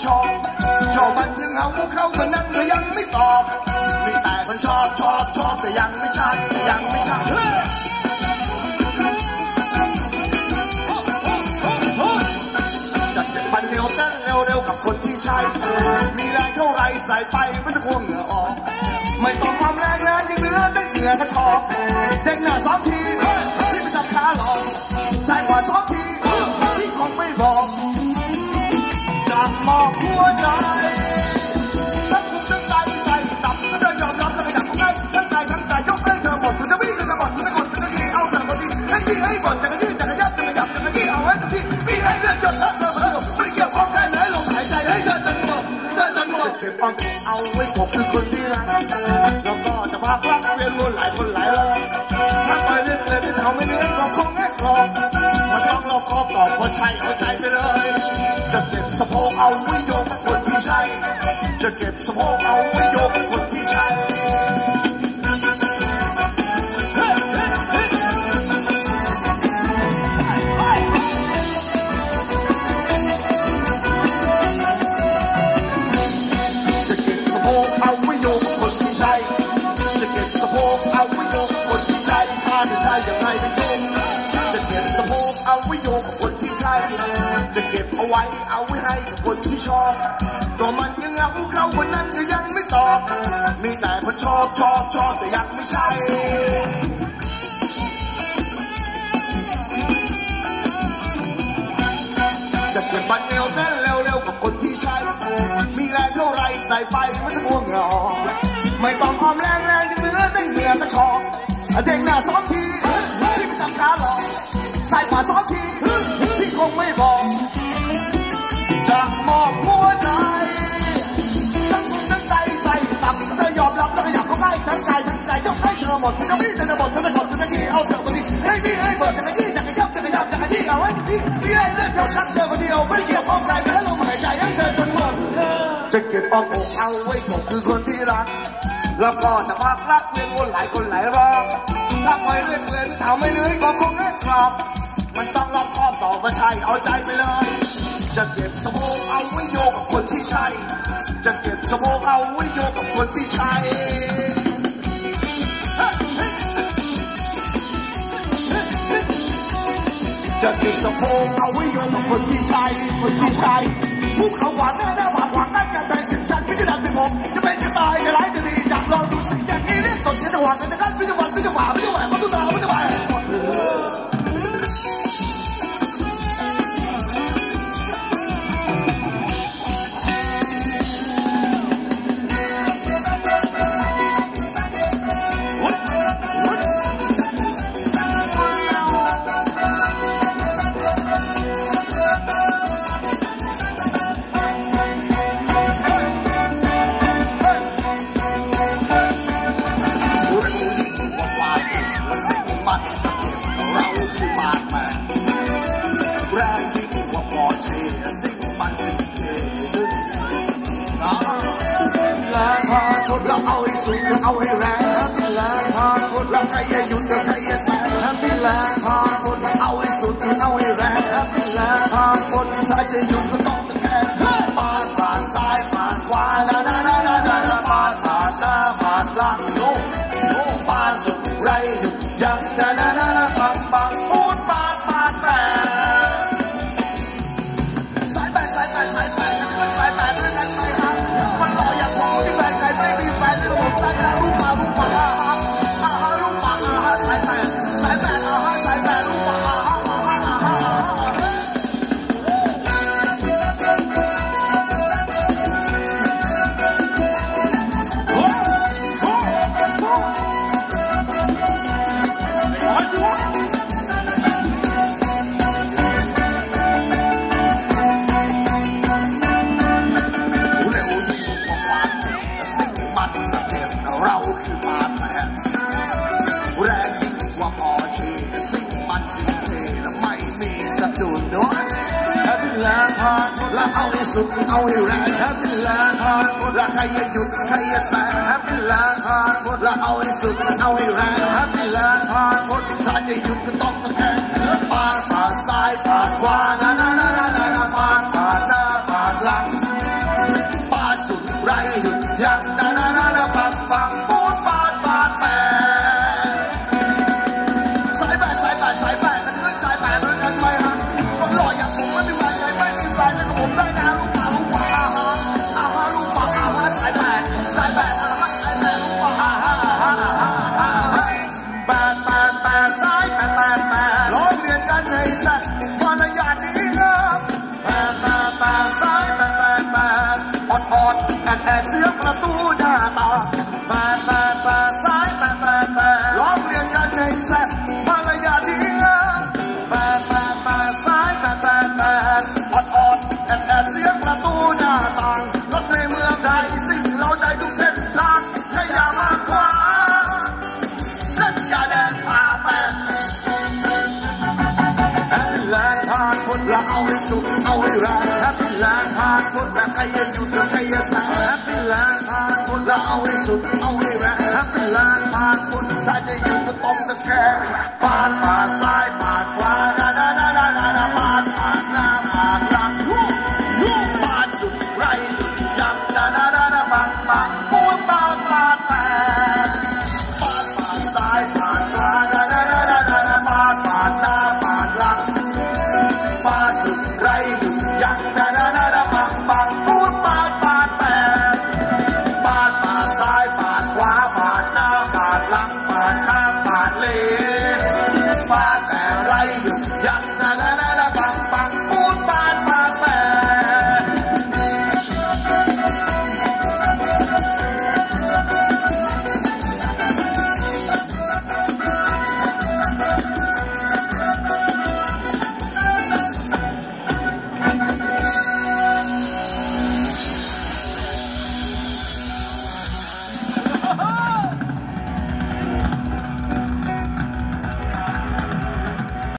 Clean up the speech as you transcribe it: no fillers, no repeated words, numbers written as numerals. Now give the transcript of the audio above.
อบมันยังเอาเข้ามันนั้นก็ยังไม่ตอบมีแต่คนชอบแต่ยังไม่ใช่จัดเก็บมันเร็วเต้นเร็วกับคนที่ใช่มีแรงเท่าไรใส่ไปไม่ต้องห่วงเหงื่อออกไม่ต้องความแรงยังเหลือได้เหงื่อกระชอกเด็กหน้า2 ทีที่ไม่สับขาหลอกใช่กว่า2 ทีที่คงไม่บอกจะมอบหัวใจทั้งคุมทั้งใจใส่ตับแล้วยอมรับแล้วก็อยากให้ทั้งใจยกให้เธอหมดถึงจะวิ่งถึงจะหมดถึงจะกดถึงจะขี่เอาแต่พอดีให้ที่ให้หมดจะกระยืดจะกระยับจะกระยับจะกระยี่เอาไว้ที่มีให้เลือดจนเธอไม่เกี่ยวข้องแค่ไหนลมหายใจให้เธอจนหมดจะเก็บเอาไว้ผมคือคนที่รักแล้วก็จะพารักเวียนวนหลายคนหลายรอบถ้าไปเรื่อยไม่ทำไม่เลื่อนก็คงแง่กรอบมันต้องรอคอบตอบว่าใช่เอาใจไปเลยจะเก็บสะโพกเอาไว้โยกกับคนที่ใช่จะเก็บสะโพกเอาไว้โยกกับคนที่ใช่จะเก็บสะโพกเอาไว้โยกกับคนที่ใช่จะเก็บสะโพกเอาไว้โยกกับคนที่ใช่ถ้าจะใช่ยังไงไม่โยกจะเก็บสะโพกเอาไว้โยกกับคนที่ใช่จะเก็บเอาไว้ให้กับคนที่ชอบตัวมันยังเอาเข้าวันนั้นก็ยังไม่ตอบมีแต่คนชอบแต่ยังไม่ใช่จะเก็บบันเร็วแน่นเร็วกับคนที่ใช่มีแรงเท่าไรใส่ไปไม่ต้องห่วงหรอกไม่ต้องออมแรงยังเหลือได้เหงื่อกระชอกเด็กหน้า2 ทีที่ไม่สับขาหลอกใส่กว่า2 ทีที่คงไม่บอกจะมอบหัวใจทั้งคุมทั้งใจใส่ตับเธอยอมรับแล้วก็อยากเข้าใกล้ทั้งใจยกให้เธอหมดถึงจะวิ่งถึงจะหมดถึงจะกดถึงจะขี่เอาเธอคนนี้ให้พี่ให้เบิดจะกระยี่จะกระยับจะกระยี่เอาไว้ที่พี่ให้เลือดเท่าชักเธอคนเดียวไม่ได้เกี่ยวข้องใครแม้ลมหายใจให้เธอจนหมดจะเก็บอกเอาไว้ผมคือคนที่รักแล้วก็จะพักรักเวียนวนหลายคนหลายรอบถ้าปล่อยเรื่อยไม่ทำไม่เลื้อยก็คงแง่กรอบมันต้องรอบคอบต่อมาใช่เอาใจไปเลยจะเก็บสะโพกเอาไว้โยกกับคนที่ใช่จะเก็บสะโพกเอาไว้โยกกับคนที่ใช่จะเก็บสะโพกเอาไว้โยกกับคนที่ใช่ภูเขาหวานหน้าหวานนั่นกันแบ่ง10 ชั้นไม่ได้ดังเป็นผมจะเป็นจะตายจะร้ายจะดีจากลองดูสิ่งอย่างนี้เรียกสดจะหวานกันนะครับไม่จะหวานไม่จะหวานไม่ต้องตาไม่จะหวานเอาให้สุดเอาให้แรงแล้วใครอย่าหยุดใครอย่าแซงเอาให้สุดเอาให้แรงถ้าจะหยุดก็ต้องตะแคงปาดซ้ายปาดขวาปาดหน้าปาดหลังโน้ปาดสุดไรหยุดยังปังปูดปาดแปรสายแปดด้วยกันไปครับมันรออย่างมองที่แฟนใครไม่มีแฟนก็หมดใจแล้วรู้ป่าสายแปดรูปป่าสายแปดรูปป่าแล้วเอาให้สุดเอาให้แรงแล้วใครอย่าหยุดใครอย่าแซงแล้วเอาให้สุดเอาให้แรงถ้าจะหยุดก็ต้องตะแคงปาดซ้ายปาดขวาปาดหน้าปาดหลังยังนาฟังปูนปาดแปะสายแปะกันเงินสายแปะเงินกันไปฮะคนหล่ออย่างผมไม่มีแฟนไม่มีแฟนแต่ผมได้นะลูกป่าลูกป่าลูกป่าสายแปะสายแปะลูกป่าแปะร้องเรียนกันให้สัตว์ภรรยาดีงามแปะสายแปะอดกันแต่เสียงประตูหน้าต่างแปะสายแปะร้องเรียนกันให้สัตว์ภรรยาดีงามแปะสายแปะอดกันแต่เสียงประตูหน้าต่างรถในเมืองไทยสิ่งเราใจทุกเส้นทางให้อย่ามาขวางเส้นยาแดงผ่าแปะแฮปปี้แลนด์ผ่านคนละเอาให้สุดเอาให้แรงแฮปปี้แลนด์ผ่านคนละใครยังอยู่กับใครยังสั่งแฮปปี้แลนด์ผ่านคนละเอาให้สุดเอา